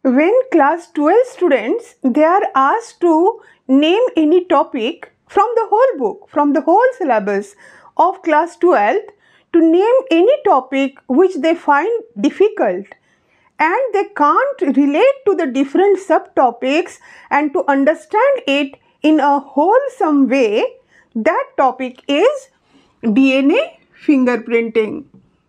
When class 12 students, they are asked to name any topic from the whole book, from the whole syllabus of class 12, to name any topic which they find difficult and they can't relate to the different subtopics and to understand it in a wholesome way, that topic is DNA fingerprinting.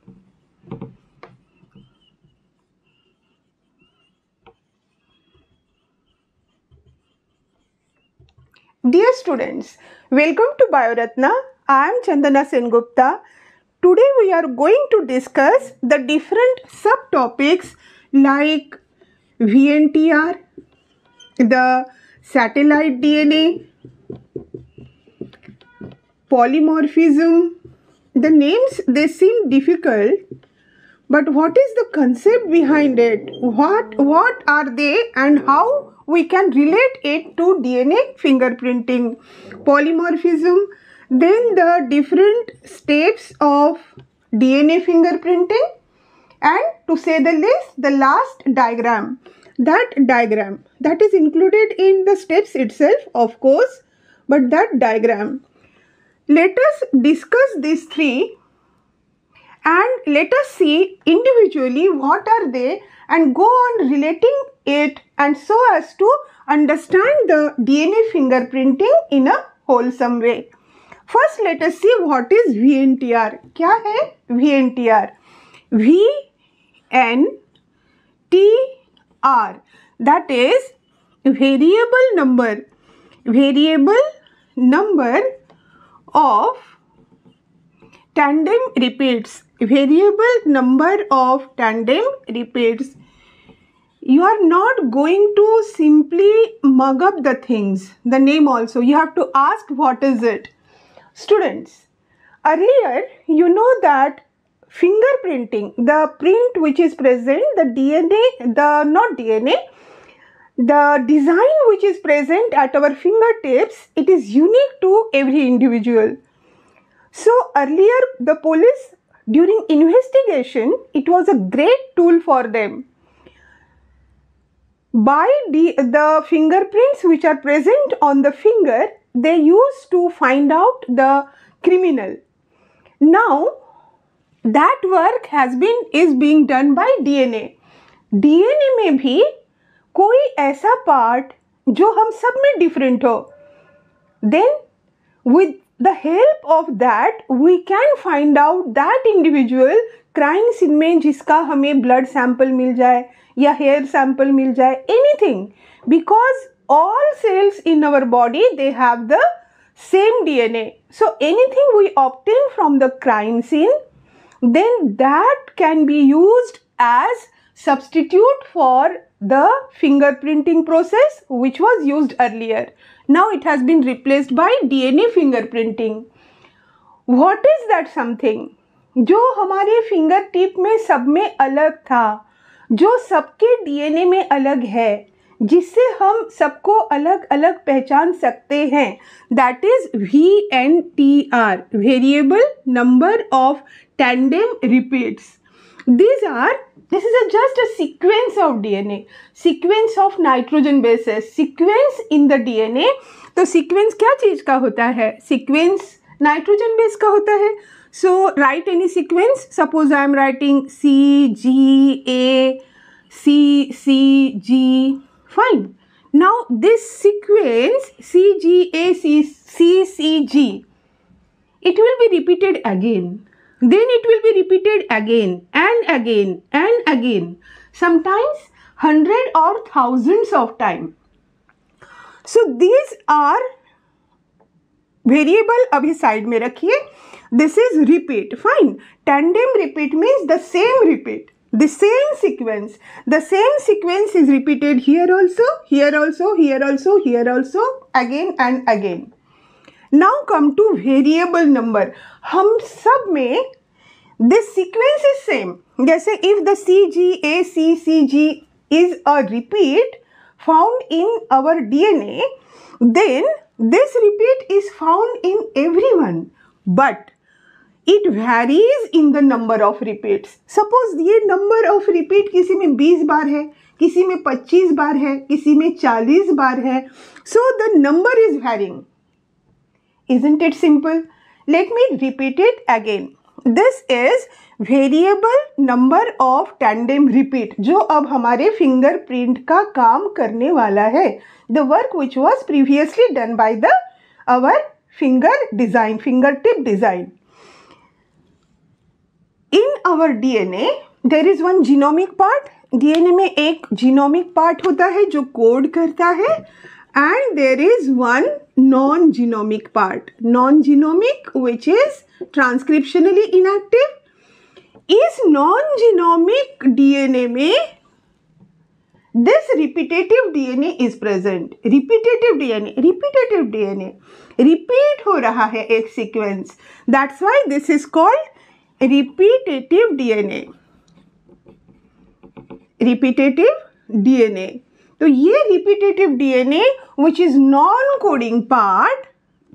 Dear students, welcome to BIORATNA. I am Chandana Sengupta. Today we are going to discuss the different subtopics like VNTR, the satellite DNA, polymorphism. The names, they seem difficult, but what is the concept behind it? What are they and how we can relate it to DNA fingerprinting? Polymorphism, then the different steps of DNA fingerprinting, and to say the least, the last diagram. That diagram that is included in the steps itself, of course, but that diagram. Let us discuss these three and let us see individually what are they and go on relating it and so as to understand the DNA fingerprinting in a wholesome way. First, let us see what is VNTR. क्या है VNTR? VNTR, that is variable number of tandem repeats. Variable number of tandem repeats. You are not going to simply mug up the things, the name also. You have to ask what is it. Students, earlier you know that fingerprinting, the print which is present, the design which is present at our fingertips, it is unique to every individual. So earlier the police, during investigation, it was a great tool for them. By the fingerprints which are present on the finger, they used to find out the criminal. Now that work is being done by DNA. DNA में भी कोई ऐसा part जो हम सब में different हो. Then with the help of that, we can find out that individual crime scene में जिसका हमें blood sample मिल जाए या hair sample मिल जाए, anything, because all cells in our body, they have the same DNA. So anything we obtain from the crime scene, then that can be used as substitute for the fingerprinting process which was used earlier. Now it has been replaced by DNA fingerprinting. What is that something? जो हमारे finger tip में सब में अलग था, जो सबके DNA में अलग है, जिससे हम सबको अलग अलग पहचान सकते हैं, that is VNTR, variable number of tandem repeats. This is just a sequence of DNA, sequence of nitrogen bases, sequence in the DNA. तो sequence क्या चीज का होता है? Sequence nitrogen base का होता है. So write any sequence. Suppose I am writing CGA, CCG. Fine. Now this sequence CGACCG, it will be repeated again. Then it will be repeated again and again and again. Sometimes hundred or thousands of times. So these are variable. अभी side में रखिए. This is repeat. Fine. Tandem repeat means the same repeat. The same sequence. The same sequence is repeated here also, here also, here also, here also, again and again. Now come to variable number. हम सब में this sequence is same. जैसे if the CGACCG is a repeat found in our DNA, then this repeat is found in everyone. But it varies in the number of repeats. Suppose ये number of repeat किसी में 20 बार है, किसी में 25 बार है, किसी में 40 बार है. So the number is varying. Isn't it simple? Let me repeat it again. This is variable number of tandem repeat, जो अब हमारे फिंगरप्रिंट का काम करने वाला है. The work which was previously done by the our finger tip design. In our DNA there is one genomic part. DNA में एक जीनोमिक पार्ट होता है जो कोड करता है, and there is one non-genomic part. Non-genomic which is transcriptionally inactive. इस non-genomic DNA में this repetitive DNA is present. Repetitive DNA repeat हो रहा है एक sequence. That's why this is called repetitive DNA. Repetitive DNA. तो ये repetitive DNA which is non-coding part,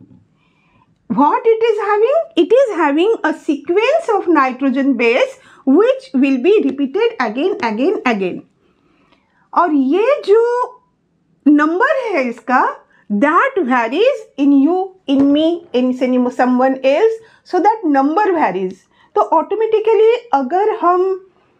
what it is having? It is having a sequence of nitrogen base which will be repeated again. और ये जो number है इसका, that varies in you, in me, in someone else, so that number varies. तो automatically अगर हम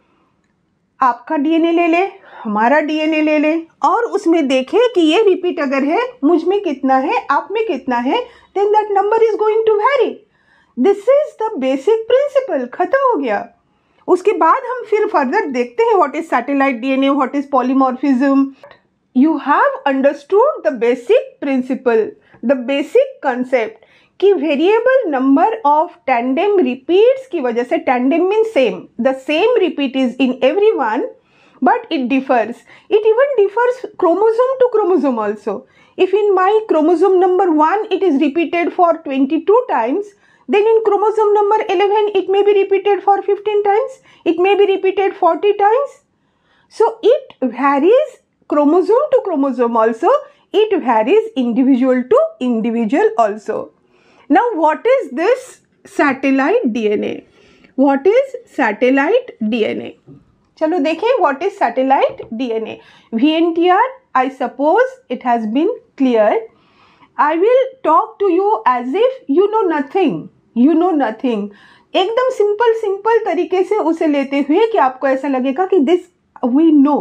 आपका DNA ले ले, हमारा DNA ले ले और उसमें देखें कि ये रिपीट अगर है, मुझ में कितना है, आप में कितना है, then that number is going to vary. This is the basic principle. खत्म हो गया. उसके बाद हम फिर फर्दर देखते हैं what is satellite DNA, what is polymorphism. You have understood the basic principle, the basic concept कि variable number of tandem repeats की वजह से, tandem mean same, the same repeat is in everyone, but it differs. It even differs chromosome to chromosome also. If in my chromosome number 1 it is repeated for 22 times, then in chromosome number 11 it may be repeated for 15 times, it may be repeated 40 times. So it varies chromosome to chromosome also, it varies individual to individual also. Now what is this satellite DNA? What is satellite DNA? चलो देखें what is satellite DNA. VNTR, I suppose it has been clear. I will talk to you as if you know nothing. You know nothing. एकदम simple तरीके से उसे लेते हुए कि आपको ऐसा लगेगा कि this we know.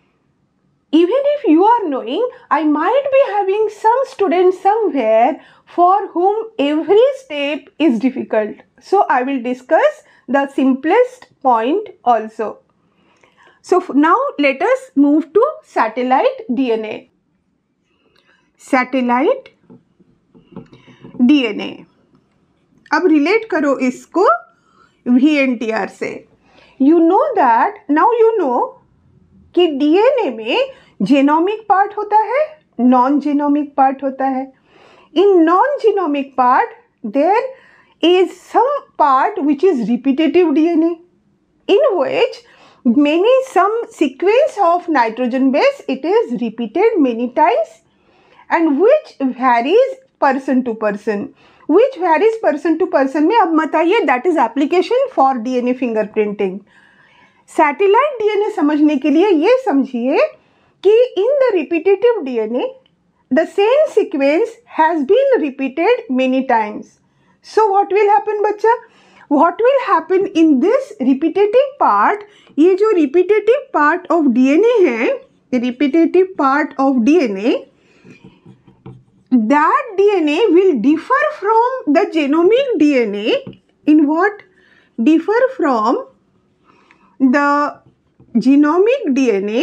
Even if you are knowing, I might be having some students somewhere for whom every step is difficult. So I will discuss the simplest point also. So now let us move to satellite DNA. Satellite DNA. अब relate करो इसको VNTR से. You know that, now you know कि DNA में genomic part होता है, non genomic part होता है. In non-genomic part, there is some part which is repetitive DNA, in which some sequence of nitrogen base it is repeated many times, and which varies person to person. Which varies person to person में अब बताइए, that is application for DNA fingerprinting. Satellite DNA समझने के लिए ये समझिए कि in the repetitive DNA the same sequence has been repeated many times. So what will happen बच्चा? What will happen in this repetitive part? ये जो repetitive part of DNA है, repetitive part of DNA, that DNA will differ from the genomic DNA in what? Differ from the genomic DNA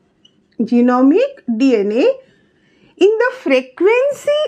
in the frequency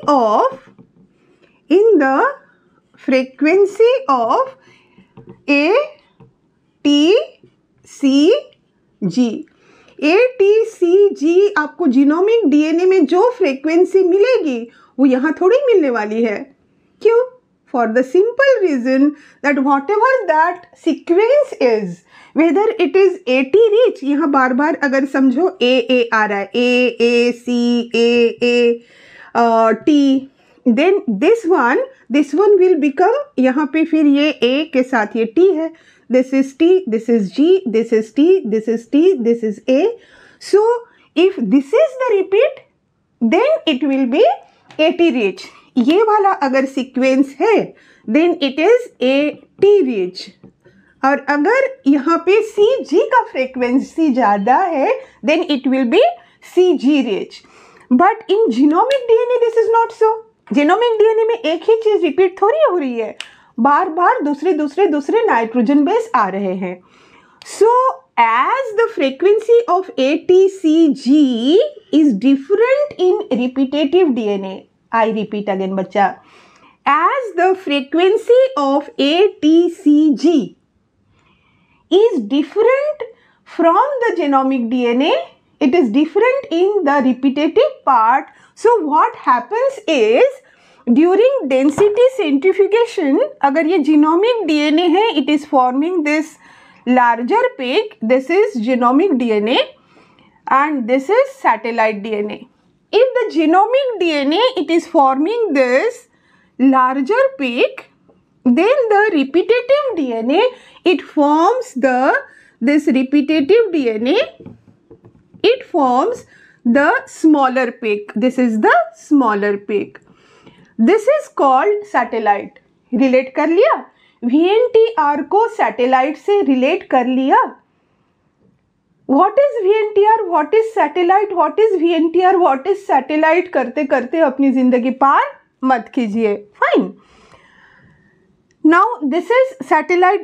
of A, T, C, G. A, T, C, G आपको genomic DNA में जो frequency मिलेगी वो यहाँ थोड़ी मिलने वाली है. क्यों? For the simple reason that whatever that sequence is, whether it is AT reach, यहाँ बार बार अगर समझो A आ रहा है, A, C, A, T, then this one will become, यहाँ पे फिर ये A के साथ ये T है, this is T, this is G, this is T, this is T, this is A. So if this is the repeat, then it will be 80 reach. ये वाला अगर सीक्वेंस है then it is 80 reach. और अगर यहाँ पे CG का frequency ज़्यादा है then it will be CG reach. But in genomic DNA this is not so. Genomic DNA में एक ही चीज़ रिपीट थोड़ी हो रही है, बार बार दूसरे नाइट्रोजन बेस आ रहे हैं. So as the frequency of ATCG is different in repetitive DNA, I repeat again बच्चा, as the frequency of ATCG is different from the genomic DNA, it is different in the repetitive part. So what happens is during density centrifugation, अगर ये genomic DNA है, it is forming this larger peak. This is genomic DNA and this is satellite DNA. If the genomic DNA, it is forming this larger peak, then the repetitive DNA, it forms this repetitive DNA, it forms the smaller peak. This is the smaller peak. This is called satellite. Relate कर लिया? VNTR को satellite से relate कर लिया? What is VNTR? What is satellite? What is VNTR? What is satellite? करते करते अपनी जिंदगी पार मत कीजिए. Fine. Now this is satellite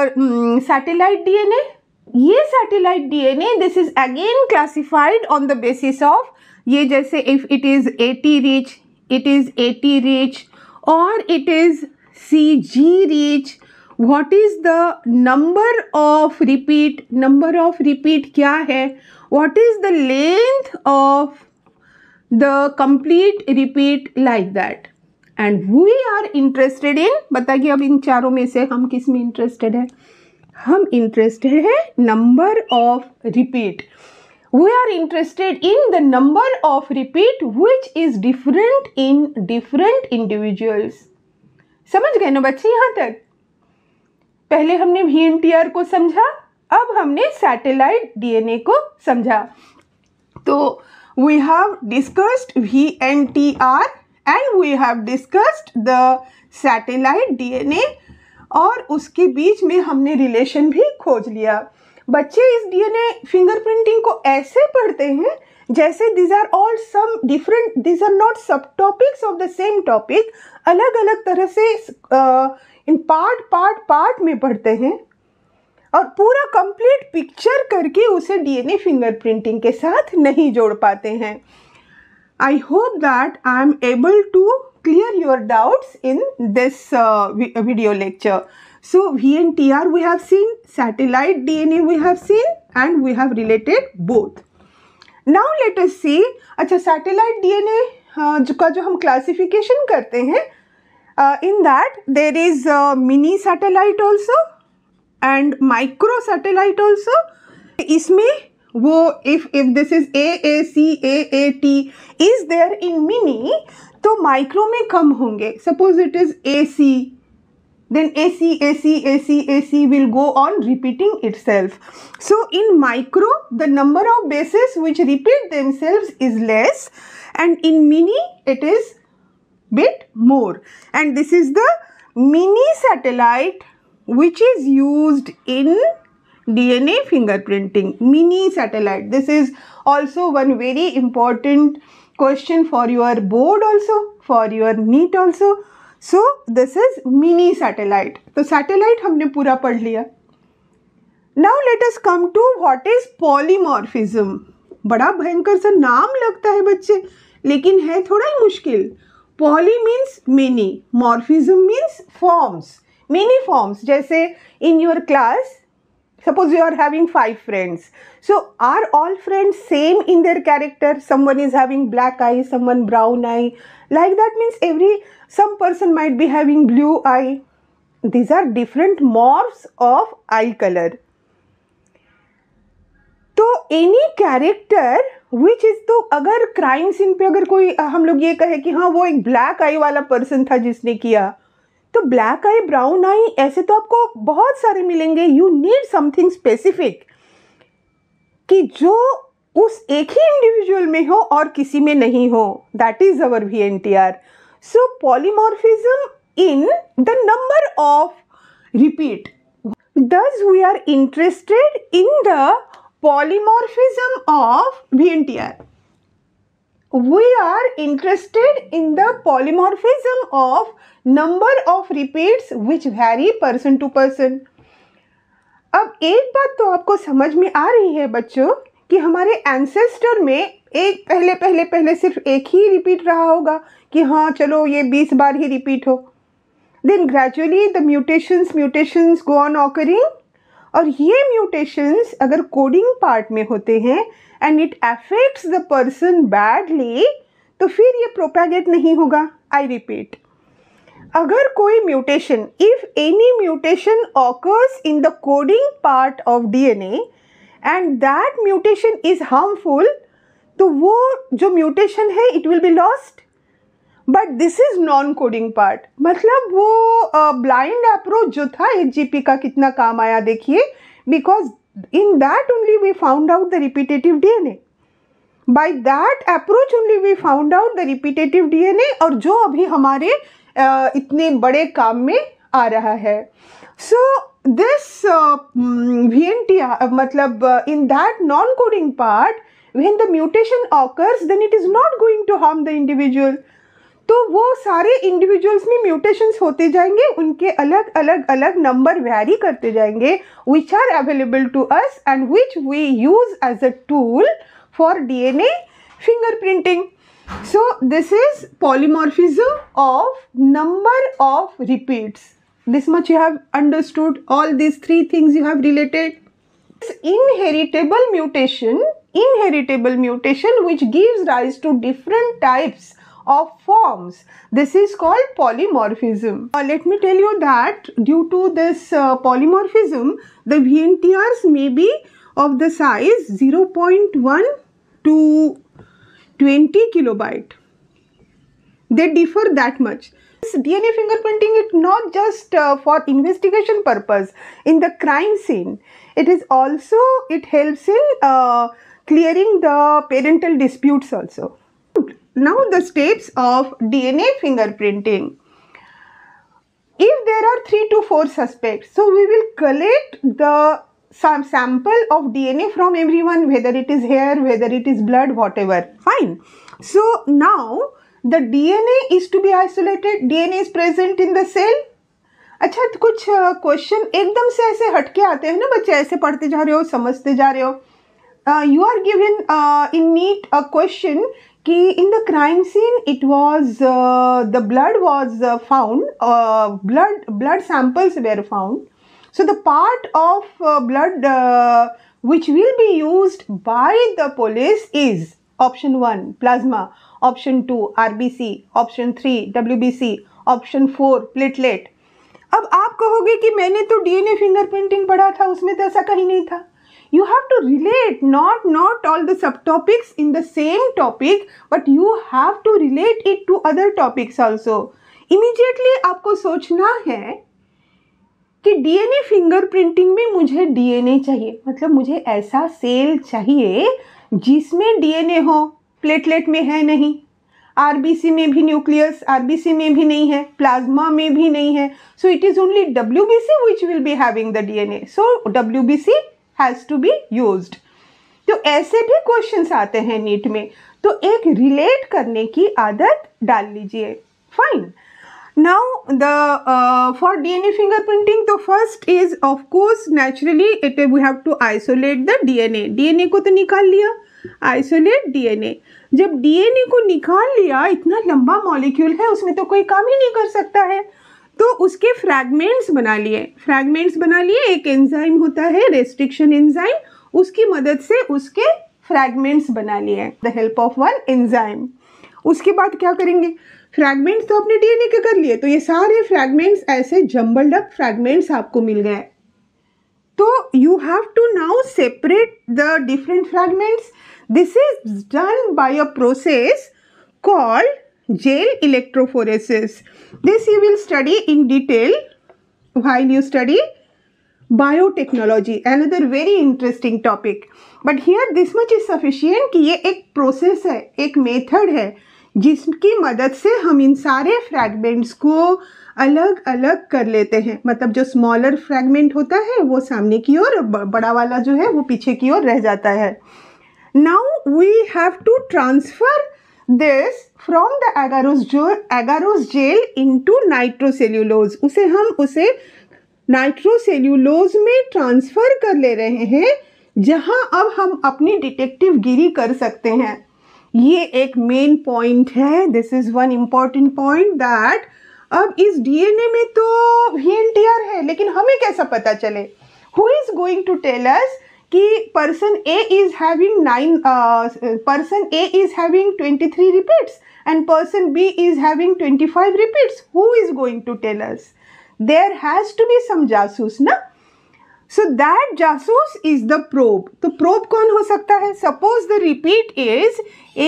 DNA. ये satellite DNA, this is again classified on the basis of ये जैसे if it is 80 reach, it is 80 reach, or it is CG reach. What is the number of repeat? Number of repeat क्या है? What is the length of the complete repeat, like that? And we are interested in, बताइए अब इन चारों में से हम किस में interested है? हम interested है number of repeat. We are interested in the number of repeat which is different in different individuals. समझ गए ना बच्चे यहाँ तक? पहले हमने VNTR को समझा, अब हमने satellite DNA को समझा. तो we have discussed VNTR and we have discussed the satellite DNA और उसके बीच में हमने रिलेशन भी खोज लिया. बच्चे इस DNA फिंगरप्रिंटिंग को ऐसे पढ़ते हैं जैसे these are all some different, these are not subtopics of the same topic, अलग अलग तरह से इन पार्ट में पढ़ते हैं और पूरा कंप्लीट पिक्चर करके उसे DNA फिंगरप्रिंटिंग के साथ नहीं जोड़ पाते हैं. I hope that I am able to clear your doubts in this video lecture. So VNTR we have seen, satellite DNA we have seen, and we have related both. Now let us see, अच्छा satellite DNA का जो हम classification करते हैं, in that there is mini satellite also and micro satellite also. इसमें वो if this is AAC is there in mini, तो micro में कम होंगे. Suppose it is AC, then AC will go on repeating itself. So in micro, the number of bases which repeat themselves is less, and in mini it is bit more. And this is the mini satellite which is used in DNA fingerprinting. Mini satellite. This is also one very important question for your board also, for your NEET also. So this is mini satellite. तो satellite हमने पूरा पढ़ लिया. Now let us come to what is polymorphism. बड़ा भयंकर सा नाम लगता है बच्चे, लेकिन है थोड़ा ही मुश्किल. Poly means many, morphism means forms, many forms. जैसे in your class, suppose you are having 5 friends. So are all friends same in their character? Someone is having black eye, someone brown eye. Like that means some person might be having blue eye. These are different morphs of eye color. तो any character which is, तो अगर crime scene पे अगर कोई हम लोग ये कहे कि हाँ वो एक black eye वाला person था जिसने किया, तो ब्लैक आई, ब्राउन आई ऐसे तो आपको बहुत सारे मिलेंगे. यू नीड समथिंग स्पेसिफिक कि जो उस एक ही इंडिविजुअल में हो और किसी में नहीं हो. That is our VNTR. So polymorphism in the number of repeat. Thus we are interested in the polymorphism of VNTR. We are interested in the polymorphism of number of repeats which vary person to person. अब एक बात तो आपको समझ में आ रही है बच्चों कि हमारे एंसेस्टर में एक पहले सिर्फ एक ही रिपीट रहा होगा कि हाँ चलो ये 20 बार ही रिपीट हो. Then gradually the mutations go on occurring, और ये mutations अगर कोडिंग पार्ट में होते हैं and it affects the person badly, तो फिर ये प्रोपैगेट नहीं होगा. I repeat, अगर कोई mutation, if any mutation occurs in the coding part of DNA and that mutation is harmful, तो वो जो म्यूटेशन है it will be lost. But this is non coding part. मतलब वो ब्लाइंड अप्रोच जो था HGP का कितना काम आया देखिए, because in that only we found out the repetitive DNA. By that approach only we found out the repetitive DNA, और जो अभी हमारे इतने बड़े काम में आ रहा है. सो दिस VNTR मतलब in that non coding part when the mutation occurs then it is not going to harm the individual. तो वो सारे इंडिविजुअल्स में म्यूटेशंस होते जाएंगे, उनके अलग अलग नंबर वैरी करते जाएंगे, which are available to us and which we use as a tool for DNA fingerprinting. So this is polymorphism of number of repeats. This much you have understood. All these three things you have related. Inheritable mutation which gives rise to different types of forms. This is called polymorphism. Let me tell you that due to this polymorphism, the VNTRs may be of the size 0.1 to 20 kilobyte. They differ that much. This DNA fingerprinting is not just for investigation purpose in the crime scene. It is also, it helps in clearing the parental disputes also. Now the steps of DNA fingerprinting. If there are 3 to 4 suspects, so we will collect the sample of DNA from everyone, whether it is hair, whether it is blood, whatever. Fine. So now the DNA is to be isolated. DNA is present in the cell. अच्छा, तो कुछ question एकदम से ऐसे हटके आते हैं ना बच्चे, ऐसे पढ़ते जा रहे हो, समझते जा रहे हो. You are given in NEET a question कि in the crime scene it was the blood was found, blood samples were found. So the part of blood which will be used by the police is option 1 plasma, option 2 RBC, option 3 WBC, option 4 platelet. अब आप कहोगे कि मैंने तो DNA fingerprinting पढ़ा था, उसमें तो ऐसा कहीं नहीं था. You have to relate not all the subtopics in the same topic, but you have to relate it to other topics also. Immediately आपको सोचना है कि DNA फिंगरप्रिंटिंग में मुझे DNA चाहिए, मतलब मुझे ऐसा सेल चाहिए जिसमें DNA हो. प्लेटलेट में है नहीं, RBC में भी न्यूक्लियस, RBC में भी नहीं है, प्लाज्मा में भी नहीं है. So it is only WBC which will be having the DNA. So WBC has to be used. तो ऐसे भी क्वेश्चंस आते हैं नीट में, तो एक रिलेट करने की आदत डाल लीजिए. Fine. Now the for DNA fingerprinting, तो first is of course naturally we have to isolate the DNA. DNA को तो निकाल लिया, isolate DNA. जब DNA को निकाल लिया, इतना लंबा मॉलिक्यूल है, उसमें तो कोई काम ही नहीं कर सकता है, तो उसके फ्रैगमेंट्स बना लिए. एक एंजाइम होता है रेस्ट्रिक्शन एंजाइम, उसकी मदद से उसके फ्रैगमेंट्स बना लिए, the help of one enzyme. उसके बाद क्या करेंगे, फ्रैगमेंट्स तो अपने DNA के कर लिए, तो ये सारे फ्रैगमेंट्स ऐसे जम्बल्ड अप फ्रैगमेंट्स आपको मिल गए. तो you have to now separate the different fragments. This is done by a process called gel electrophoresis. This you will study in detail while you study biotechnology, another very interesting topic, but here this much is sufficient कि ये एक process है, एक method है जिसकी मदद से हम इन सारे फ्रैगमेंट्स को अलग अलग कर लेते हैं। मतलब जो स्मॉलर फ्रैगमेंट होता है वो सामने की ओर, बड़ा वाला जो है वो पीछे की ओर रह जाता है। Now we have to transfer this from the agarose gel into nitrocellulose. उसे नाइट्रोसेल्यूलोज में ट्रांसफर कर ले रहे हैं, जहां अब हम अपनी डिटेक्टिव गिरी कर सकते हैं। ये एक मेन पॉइंट है, this is one important point that अब इस डीएनए में तो VNTR है, लेकिन हमें कैसा पता चले? Who is going to tell us कि person A is having 23 repeats and person B is having 25 repeats? Who is going to tell us? There has to be some jasus, na? So that jasus is the probe. तो probe कौन हो सकता है? Suppose the repeat is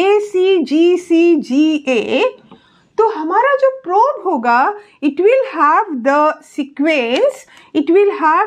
ACGCGA, तो हमारा जो probe होगा, it will have the sequence, it will have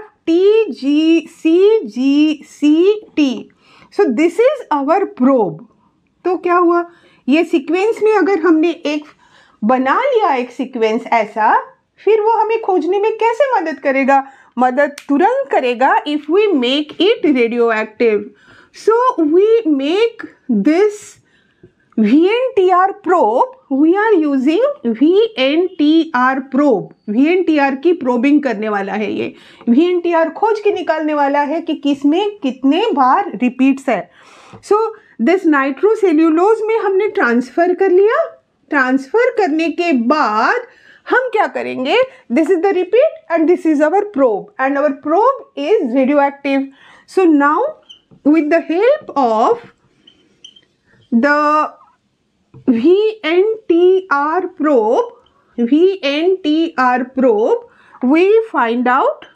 TGCGCT. So this is our probe. तो क्या हुआ? ये सीक्वेंस में अगर हमने एक बना लिया एक सीक्वेंस ऐसा, फिर वो हमें खोजने में कैसे मदद करेगा? मदद तुरंत करेगा if we make it radio active. So we make this VNTR probe, we are using VNTR probe. VNTR की प्रोबिंग करने वाला है ये। VNTR खोज के निकालने वाला है कि किसमें कितने बार रिपीट्स है। सो दिस नाइट्रोसेल्यूलोज में हमने ट्रांसफर कर लिया। ट्रांसफर करने के बाद हम क्या करेंगे? This is the repeat and this is our probe, and our probe is radio active. So now with the help of the VNTR probe, we find out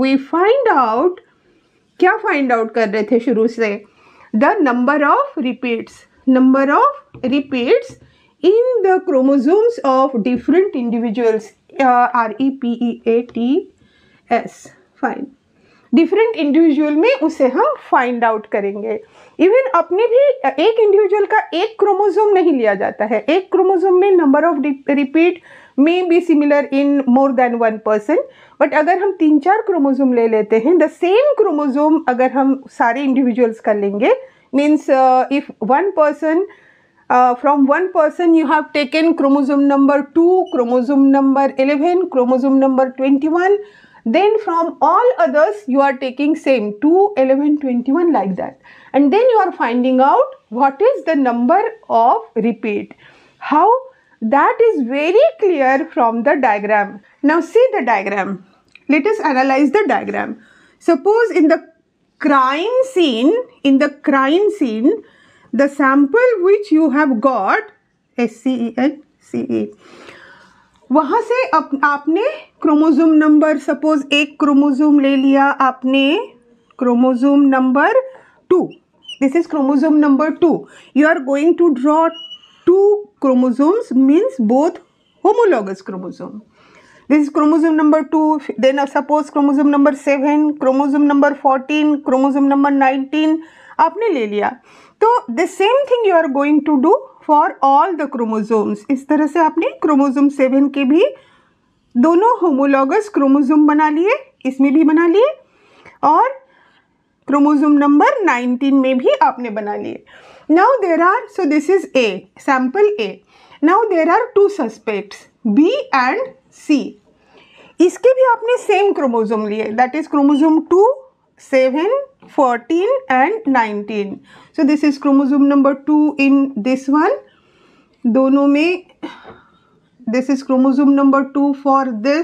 क्या find out कर रहे थे शुरू से? The number of repeats in the chromosomes of different individuals, REPEATS, fine. Different individual में उसे हम find out करेंगे। इवन अपने भी एक इंडिविजुअल का एक क्रोमोसोम नहीं लिया जाता है। एक क्रोमोसोम में नंबर ऑफ रिपीट में be similar in more than one person, but अगर हम 3-4 क्रोमोसोम ले लेते हैं, द सेम क्रोमोसोम अगर हम सारे इंडिविजुअल्स का लेंगे, means if one person from one person you have taken chromosome number 2, chromosome number 11, chromosome number 21, then from all others you are taking same 2, 11, 21 like that, and then you are finding out what is the number of repeat. How? That is very clear from the diagram. Now see the diagram. Let us analyze the diagram. Suppose in the crime scene, the sample which you have got, SCENCE, वहाँ से आपने chromosome number, suppose एक chromosome ले लिया आपने, chromosome number 2, this is chromosome number 2. You are going to draw 2 chromosomes, means both homologous chromosome. This is chromosome number 2, then suppose chromosome number 7, chromosome number 14, chromosome number 19 आपने ले लिया. तो the same thing you are going to do for all the chromosomes. इस तरह से आपने chromosome 7 के भी दोनों होमोलॉगस क्रोमोसोम बना लिए, इसमें भी बना लिए, और क्रोमोसोम नंबर 19 में भी आपने बना लिए. Now there are, so this is A, sample A. Now there are 2 suspects, B and C. इसके भी आपने सेम क्रोमोसोम लिए, that is chromosome 2, 7, 14 and 19. So this is chromosome number 2 in this one. दोनों में this is chromosome number 2 for this,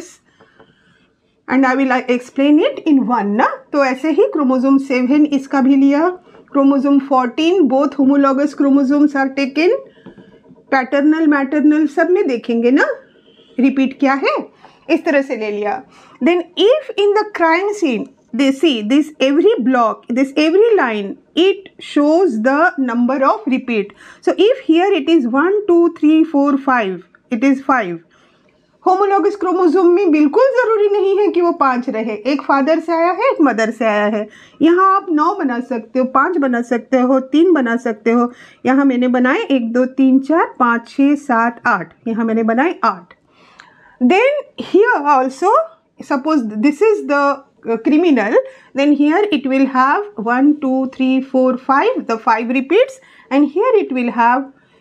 and I will explain it in one ना. तो ऐसे ही chromosome 7 इसका भी लिया, chromosome 14, both homologous chromosomes are taken, paternal maternal सब में देखेंगे ना रिपीट क्या है, इस तरह से ले लिया. Then if in the crime scene they see this every block, this every line, it shows the number of repeat. So if here it is 1, 2, 3, 4, 5, it is 5 homologous chromosome में बिल्कुल ज़रूरी नहीं है कि वो 5 रहे, एक फादर से आया है, एक मदर से आया है। यहाँ आप 9 बना सकते हो, 5 बना सकते हो, 3 बना सकते हो। यहाँ मैंने बनाए 1 2 3 4 5 6 7 8, यहाँ मैंने बनाए 8। Then here also suppose this is the criminal, then here it will have 1 2 3 4 5, the 5 repeats, and here it will have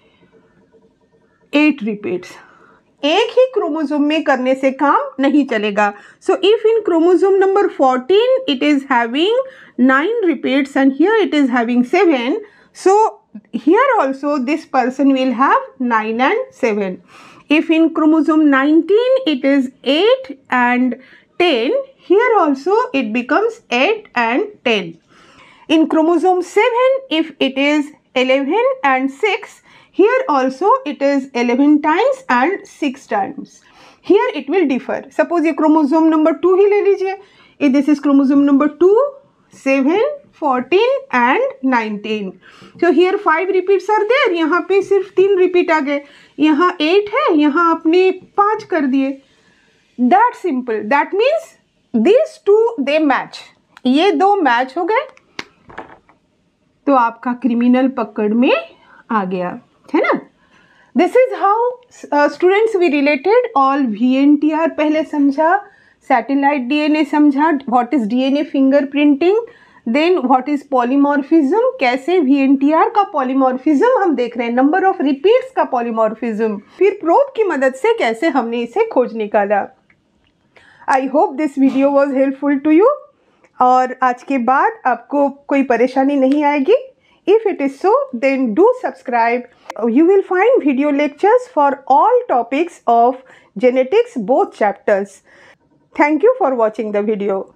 8 repeats. एक ही क्रोमोसोम में करने से काम नहीं चलेगा. So if in chromosome number 14 it is having 9 repeats and here it is having 7, so here also this person will have 9 and 7. If in chromosome 19 it is 8 and 10, here also it becomes 8 and 10. In chromosome 7 if it is 11 and 6, here also it is 11 times and 6 times. Here it will differ. Suppose ये chromosome number 2 ही ले लीजिए. This is chromosome number 2, 7, 14 and 19. So here 5 repeats are there. यहाँ पे सिर्फ 3 repeat आ गए. यहाँ 8 है, यहाँ आपने 5 कर दिए. That simple. That means these two they match. ये 2 match हो गए तो आपका क्रिमिनल पकड़ में आ गया, है ना. This is how students we related all VNTR पहले समझा, सैटेलाइट DNA समझा, what is DNA fingerprinting, then what is polymorphism, कैसे VNTR का पॉलीमॉर्फिज्म हम देख रहे हैं, नंबर ऑफ रिपीट्स का पॉलीमॉर्फिज्म, फिर प्रोब की मदद से कैसे हमने इसे खोज निकाला. I hope this video was helpful to you और आज के बाद आपको कोई परेशानी नहीं आएगी. If it is so, then do subscribe. You will find video lectures for all topics of genetics, both chapters. Thank you for watching the video.